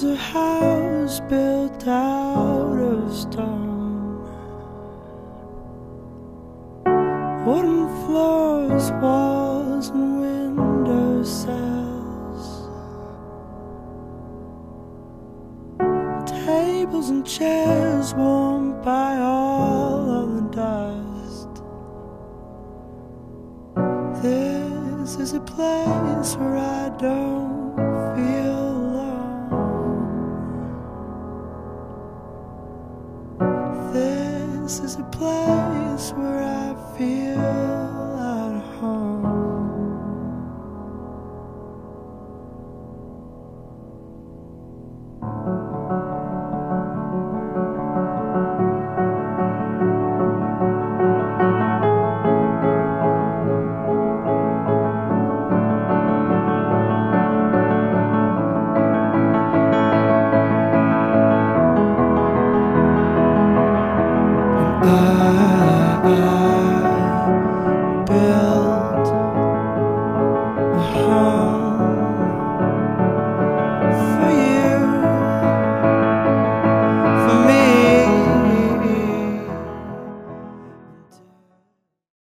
is a house built out of stone, wooden floors, walls and window sills, tables and chairs warmed by all of the dust. This is a place where I don't